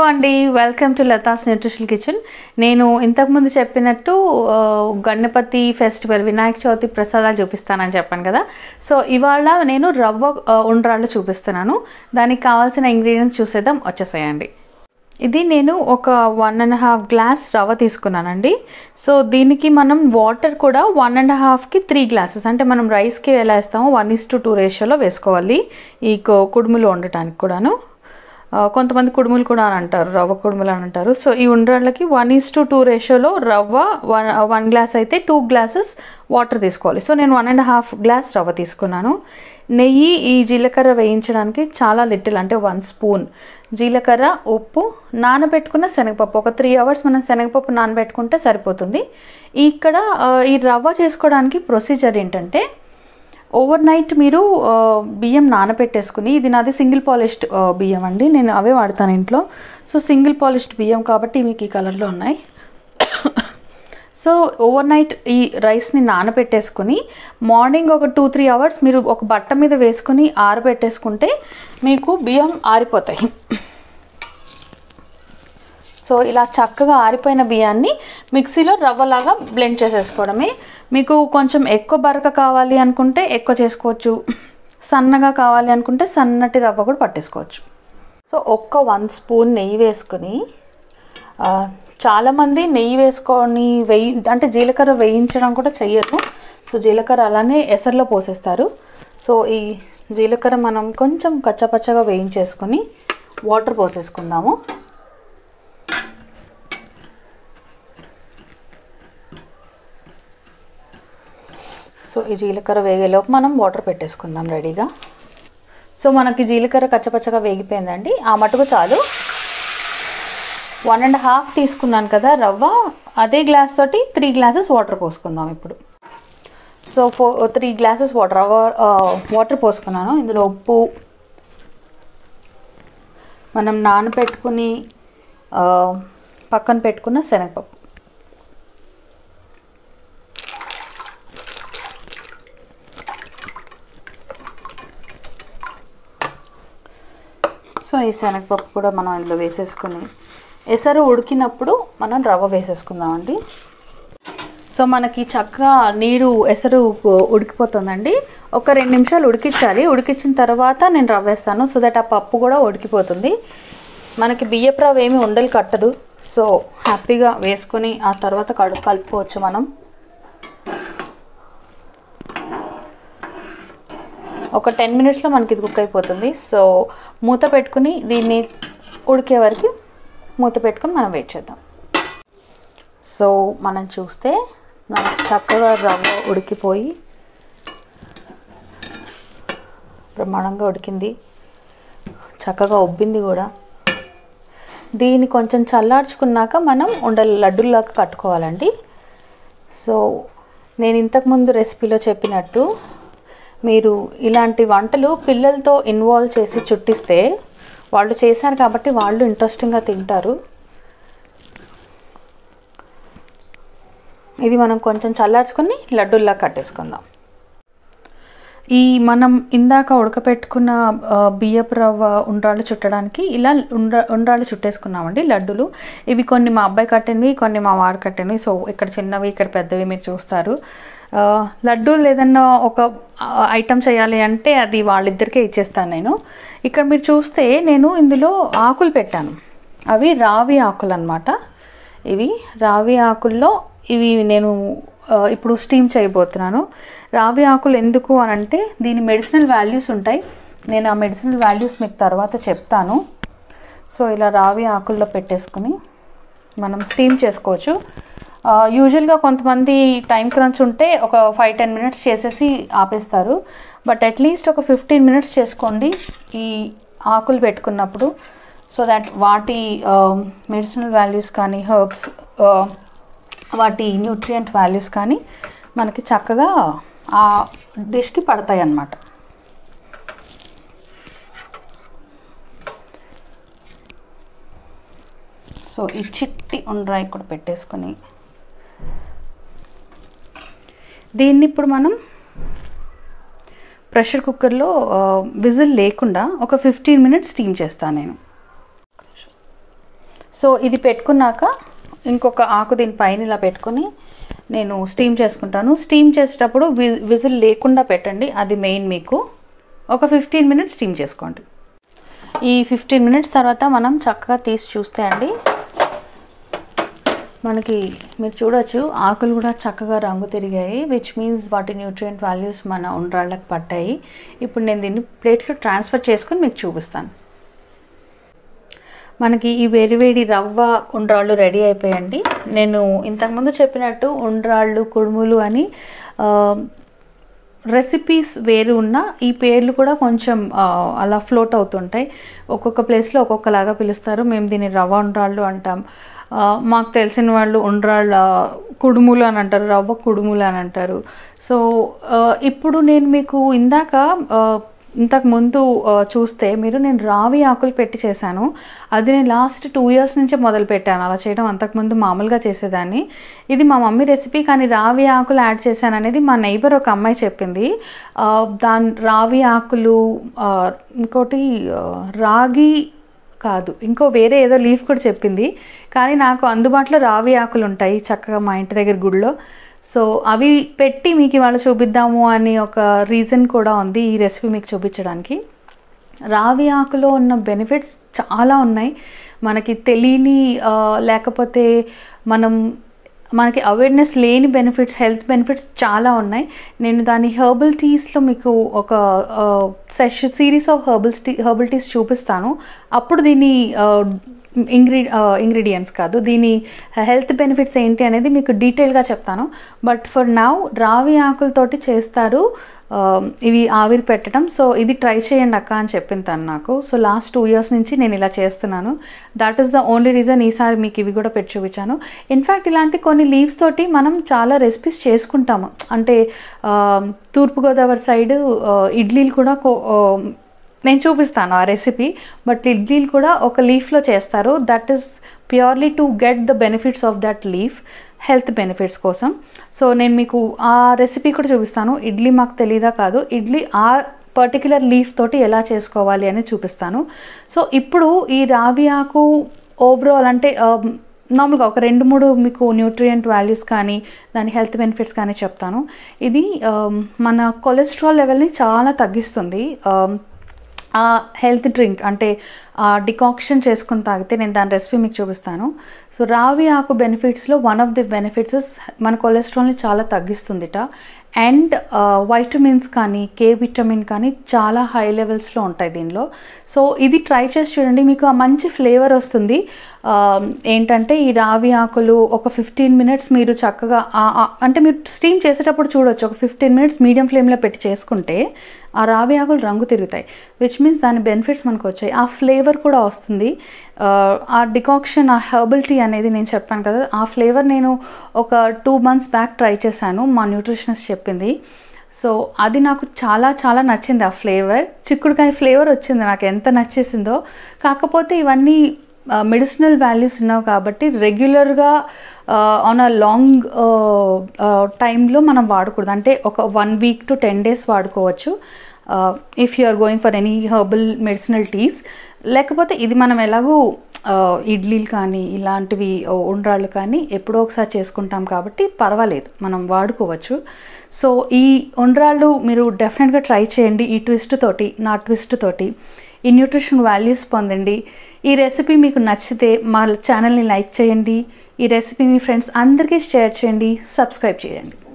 అండి, welcome to Latha's nutrition kitchen. నేను ఇంతకుముందు చెప్పినట్టు గణపతి ఫెస్టివల్ వినాయక చవితి ప్రసాదాలు చూపిస్తానని చెప్పాను కదా. సో ఇవాళ నేను రవ్వ ఉండ్రాళ్ళు చూపిస్తున్నాను. దానికి కావాల్సిన ఇంగ్రీడియంట్స్ చూసేద్దాం, వచ్చేసాయండి. ఇది నేను ఒక 1.5 గ్లాస్ రవ్వ తీసుకున్నానండి. సో దీనికి మనం వాటర్ కూడా 1.5కి 3 గ్లాసెస్, అంటే మనం రైస్కి ఎలా వేస్తామో 1:2 రేషియోలో వేసుకోవాలి. ఈ కుడుములు వండటానికి కూడాను. కొంతమంది కుడుములు కూడా అని అంటారు, రవ్వ కుడుములు అని అంటారు. సో ఈ ఉండ్రాళ్ళకి 1:2 రేషియోలో రవ్వ 1 గ్లాస్ అయితే 2 గ్లాసెస్ వాటర్ తీసుకోవాలి. సో నేను 1.5 గ్లాస్ రవ్వ తీసుకున్నాను. నెయ్యి, ఈ జీలకర్ర వేయించడానికి చాలా లిటిల్, అంటే 1 స్పూన్ జీలకర్ర, ఉప్పు, నానబెట్టుకున్న శనగపప్పు. ఒక 3 అవర్స్ మనం శనగపప్పు నానబెట్టుకుంటే సరిపోతుంది. ఇక్కడ ఈ రవ్వ చేసుకోవడానికి ప్రొసీజర్ ఏంటంటే, ఓవర్ నైట్ మీరు బియ్యం నానబెట్టేసుకుని, ఇది నాది సింగిల్ పాలిష్డ్ బియ్యం అండి, నేను అవే వాడతాను ఇంట్లో. సో సింగిల్ పాలిష్డ్ బియ్యం కాబట్టి మీకు ఈ కలర్లో ఉన్నాయి. సో ఓవర్ నైట్ ఈ రైస్ని నానబెట్టేసుకుని మార్నింగ్ ఒక 2-3 అవర్స్ మీరు ఒక బట్ట మీద వేసుకుని ఆరబెట్టేసుకుంటే మీకు బియ్యం ఆరిపోతాయి. సో ఇలా చక్కగా ఆరిపోయిన బియ్యాన్ని మిక్సీలో రవ్వలాగా బ్లెండ్ చేసేసుకోవడమే. మీకు కొంచెం ఎక్కువ బరక కావాలి అనుకుంటే ఎక్కువ చేసుకోవచ్చు, సన్నగా కావాలి అనుకుంటే సన్నటి రవ్వ కూడా పట్టేసుకోవచ్చు. సో ఒక్క 1 స్పూన్ నెయ్యి వేసుకుని, చాలామంది నెయ్యి వేసుకొని అంటే జీలకర్ర వేయించడం కూడా చెయ్యరు. సో జీలకర్ర అలానే ఎసర్లో పోసేస్తారు. సో ఈ జీలకర్ర మనం కొంచెం కచ్చపచ్చగా వేయించేసుకొని వాటర్ పోసేసుకుందాము. సో ఈ జీలకర్ర వేగేలోపు మనం వాటర్ పెట్టేసుకుందాం రెడీగా. సో మనకి జీలకర్ర కచ్చపచ్చగా వేగిపోయిందండి, ఆ మటుకు చాలు. 1.5 తీసుకున్నాను కదా రవ్వ, అదే గ్లాస్ తోటి 3 గ్లాసెస్ వాటర్ పోసుకుందాం ఇప్పుడు. సో 3 గ్లాసెస్ వాటర్ పోసుకున్నాను. ఇందులో ఉప్పు, మనం నానబెట్టుకుని పక్కన పెట్టుకున్న శనగపప్పు, సో ఈ శనగపప్పు కూడా మనం ఇందులో వేసేసుకుని ఎసరు ఉడికినప్పుడు మనం రవ్వ వేసేసుకుందామండి. సో మనకి చక్కగా నీరు ఎసరు ఉడికిపోతుందండి. ఒక 2 నిమిషాలు ఉడికించాలి. ఉడికించిన తర్వాత నేను రవ్వ వేస్తాను, సో దట్ ఆ పప్పు కూడా ఉడికిపోతుంది. మనకి బియ్యపు రవ్వ ఏమి ఉండలు కట్టదు. సో హ్యాపీగా వేసుకొని ఆ తర్వాత కలుపుకోవచ్చు మనం. ఒక 10 మినిట్స్లో మనకి ఇది కుక్ అయిపోతుంది. సో మూత పెట్టుకుని దీన్ని ఉడికే వరకు మూత పెట్టుకుని మనం వెయిట్ చేద్దాం. సో మనం చూస్తే మనకు చక్కగా రవ్వ ఉడికిపోయి బ్రహ్మాండంగా ఉడికింది, చక్కగా ఉబ్బింది కూడా. దీన్ని కొంచెం చల్లార్చుకున్నాక మనం లడ్డూల్లాగా కట్టుకోవాలండి. సో నేను ఇంతకుముందు రెసిపీలో చెప్పినట్టు మీరు ఇలాంటి వంటలు పిల్లలతో ఇన్వాల్వ్ చేసి చుట్టిస్తే వాళ్ళు చేశారు కాబట్టి వాళ్ళు ఇంట్రెస్టింగ్గా తింటారు. ఇది మనం కొంచెం చల్లార్చుకొని లడ్డూల్లా కట్టేసుకుందాం. ఈ మనం ఇందాక ఉడకపెట్టుకున్న బియ్యపు రవ్వ ఉండ్రాళ్ళు చుట్టడానికి ఇలా ఉండ్రాళ్ళు చుట్టేసుకున్నామండి లడ్డూలు. ఇవి కొన్ని మా అబ్బాయి కట్టినవి, కొన్ని మా వారు కట్టినవి. సో ఇక్కడ చిన్నవి, ఇక్కడ పెద్దవి మీరు చూస్తారు. లడ్డూలు ఏదన్నా ఒక ఐటమ్ చేయాలి అంటే అది వాళ్ళిద్దరికే ఇచ్చేస్తాను నేను. ఇక్కడ మీరు చూస్తే నేను ఇందులో ఆకులు పెట్టాను, అవి రావి ఆకులు అన్నమాట. ఇవి రావి ఆకుల్లో ఇవి నేను ఇప్పుడు స్టీమ్ చేయబోతున్నాను. రావి ఆకులు ఎందుకు అని అంటే దీని మెడిసినల్ వాల్యూస్ ఉంటాయి. నేను ఆ మెడిసినల్ వాల్యూస్ మీకు తర్వాత చెప్తాను. సో ఇలా రావి ఆకుల్లో పెట్టేసుకుని మనం స్టీమ్ చేసుకోవచ్చు. యూజువల్గా కొంతమంది టైం క్రంచ్ ఉంటే ఒక 5-10 మినిట్స్ చేసేసి ఆపేస్తారు. బట్ అట్లీస్ట్ ఒక 15 మినిట్స్ చేసుకోండి ఈ ఆకులు పెట్టుకున్నప్పుడు. సో దట్ వాటి మెడిసినల్ వాల్యూస్ కానీ, హర్బ్స్ వాటి న్యూట్రియంట్ వాల్యూస్ కానీ మనకి చక్కగా ఆ డిష్కి పడతాయి అన్నమాట. సో ఈ చిట్టి ఉండ్రాయి కూడా పెట్టేసుకొని దీన్ని ఇప్పుడు మనం ప్రెషర్ కుక్కర్లో విజిల్ లేకుండా ఒక 15 మినిట్స్ స్టీమ్ చేస్తాను నేను. సో ఇది పెట్టుకున్నాక ఇంకొక ఆకు దీనిపైన ఇలా పెట్టుకొని నేను స్టీమ్ చేసుకుంటాను. స్టీమ్ చేసేటప్పుడు విజిల్ లేకుండా పెట్టండి, అది మెయిన్. మీకు ఒక 15 మినిట్స్ స్టీమ్ చేసుకోండి. ఈ 15 మినిట్స్ తర్వాత మనం చక్కగా తీసి చూస్తే అండి మనకి మీరు చూడొచ్చు ఆకులు కూడా చక్కగా రంగు తిరిగాయి, విచ్ మీన్స్ వాటి న్యూట్రియంట్ వాల్యూస్ మన ఉండ్రాళ్ళకి పట్టాయి. ఇప్పుడు నేను దీన్ని ప్లేట్లో ట్రాన్స్ఫర్ చేసుకొని మీకు చూపిస్తాను. మనకి ఈ వేడివేడి రవ్వ ఉండ్రాళ్ళు రెడీ అయిపోయండి. నేను ఇంతకుముందు చెప్పినట్టు ఉండ్రాళ్ళు, కుడుములు అని రెసిపీస్ వేరు ఉన్న ఈ పేర్లు కూడా కొంచెం అలా ఫ్లోట్ అవుతుంటాయి. ఒక్కొక్క ప్లేస్లో ఒక్కొక్కలాగా పిలుస్తారు. మేము దీన్ని రవ్వ ఉండ్రాళ్ళు అంటాం. మాకు తెలిసిన వాళ్ళు ఉండ్రాళ్ళ కుడుములు అని అంటారు, రవ్వ కుడుములు అని అంటారు. సో ఇప్పుడు నేను మీకు ఇంతకుముందు చూస్తే నేను రావి ఆకులు పెట్టి చేశాను. అది నేను లాస్ట్ 2 years నుంచే మొదలు పెట్టాను అలా చేయడం. అంతకుముందు మామూలుగా చేసేదాన్ని. ఇది మా మమ్మీ రెసిపీ, కానీ రావి ఆకులు యాడ్ చేశాను అనేది మా నైబర్ ఒక అమ్మాయి చెప్పింది. రావి ఆకులు, ఇంకోటి రాగి కాదు, ఇంకో వేరే ఏదో లీఫ్ కూడా చెప్పింది. కానీ నాకు అందుబాటులో రావి ఆకులు ఉంటాయి చక్కగా మా ఇంటి దగ్గర గుడిలో. సో అవి పెట్టి మీకు ఇవాళ చూపిద్దాము అని ఒక రీజన్ కూడా ఉంది ఈ రెసిపీ మీకు చూపించడానికి. రావి ఆకులో ఉన్న బెనిఫిట్స్ చాలా ఉన్నాయి. మనకి తెలియని లేకపోతే మనకి అవేర్నెస్ లేని బెనిఫిట్స్, హెల్త్ బెనిఫిట్స్ చాలా ఉన్నాయి. నేను దాని హెర్బల్ టీస్లో మీకు ఒక సిరీస్ ఆఫ్ హెర్బల్ టీస్ చూపిస్తాను. అప్పుడు దీని ఇంగ్రీడియంట్స్ కాదు, దీని హెల్త్ బెనిఫిట్స్ ఏంటి అనేది మీకు డీటెయిల్గా చెప్తాను. బట్ ఫర్ నౌ రావి ఆకులతోటి చేస్తారు ఇవి ఆవిరి పెట్టడం. సో ఇది ట్రై చేయండి అక్క అని చెప్పింది తను నాకు. సో లాస్ట్ 2 years నుంచి నేను ఇలా చేస్తున్నాను. That is the only reason ఈసారి మీకు ఇవి కూడా పెట్టి చూపించాను. ఇన్ఫ్యాక్ట్ ఇలాంటి కొన్ని లీవ్స్ తోటి మనం చాలా రెసిపీస్ చేసుకుంటాము. అంటే తూర్పుగోదావరి సైడ్ ఇడ్లీలు కూడా నేను చూపిస్తాను ఆ రెసిపీ. బట్ ఇడ్లీలు కూడా ఒక లీఫ్లో చేస్తారు. That is purely to get the benefits of that leaf, health benefits కోసం. సో నేను మీకు ఆ రెసిపీ కూడా చూపిస్తాను. ఇడ్లీ మాకు తెలీదా కాదు, ఇడ్లీ ఆ పర్టిక్యులర్ లీఫ్ తోటి ఎలా చేసుకోవాలి అని చూపిస్తాను. సో ఇప్పుడు ఈ రావి ఆకు ఓవరాల్ అంటే నార్మల్గా ఒక 2-3 మీకు న్యూట్రియంట్ వాల్యూస్ కానీ దాని హెల్త్ బెనిఫిట్స్ కానీ చెప్తాను. ఇది మన కొలెస్ట్రాల్ లెవెల్ని చాలా తగ్గిస్తుంది. హెల్త్ డ్రింక్ అంటే డికాక్షన్ చేసుకుని తాగితే నేను దాని రెసిపీ మీకు చూపిస్తాను. సో రావి ఆకు బెనిఫిట్స్లో వన్ ఆఫ్ ది బెనిఫిట్స్ మన కొలెస్ట్రాల్ని చాలా తగ్గిస్తుందిట. అండ్ వైటమిన్స్ కానీ కే విటమిన్ కానీ చాలా హై లెవెల్స్లో ఉంటాయి దీనిలో. సో ఇది ట్రై చేసి చూడండి, మీకు ఆ మంచి ఫ్లేవర్ వస్తుంది. ఏంటంటే ఈ రావి ఆకులు ఒక 15 మినిట్స్ మీరు చక్కగా అంటే మీరు స్టీమ్ చేసేటప్పుడు చూడొచ్చు, ఒక 15 మినిట్స్ మీడియం ఫ్లేమ్లో పెట్టి చేసుకుంటే ఆ రావి ఆకులు రంగు తిరుగుతాయి, విచ్ మీన్స్ దాని బెనిఫిట్స్ మనకు వచ్చాయి. ఆ ఫ్లేవర్ కూడా వస్తుంది. ఆ డికాక్షన్, ఆ హెర్బల్ టీ అనేది నేను చెప్పాను కదా, ఆ ఫ్లేవర్ నేను ఒక 2 months బ్యాక్ ట్రై చేశాను, మా న్యూట్రిషనిస్ట్ చెప్పింది. సో అది నాకు చాలా చాలా నచ్చింది. ఆ ఫ్లేవర్ చిక్కుడుకాయ ఫ్లేవర్ వచ్చింది, నాకు ఎంత నచ్చేసిందో. కాకపోతే ఇవన్నీ మెడిసినల్ వాల్యూస్ ఉన్నావు కాబట్టి రెగ్యులర్గా ఆన్ అ లాంగ్ టైంలో మనం వాడకూడదు. అంటే ఒక 1 week to 10 days వాడుకోవచ్చు if you are going for any herbal medicinal teas. లేకపోతే ఇది మనం ఎలాగూ ఇడ్లీలు కానీ ఇలాంటివి ఉండ్రాళ్ళు కానీ ఎప్పుడో ఒకసారి చేసుకుంటాం కాబట్టి పర్వాలేదు, మనం వాడుకోవచ్చు. సో ఈ ఉండ్రాళ్ళు మీరు డెఫినెట్గా ట్రై చేయండి ఈ ట్విస్ట్ తోటి, నా ట్విస్ట్ తోటి ఈ న్యూట్రిషన్ వాల్యూస్ పొందండి. ఈ రెసిపీ మీకు నచ్చితే మా ఛానల్ని లైక్ చేయండి, ఈ రెసిపీ మీ ఫ్రెండ్స్ అందరికీ షేర్ చేయండి, సబ్స్క్రైబ్ చేయండి.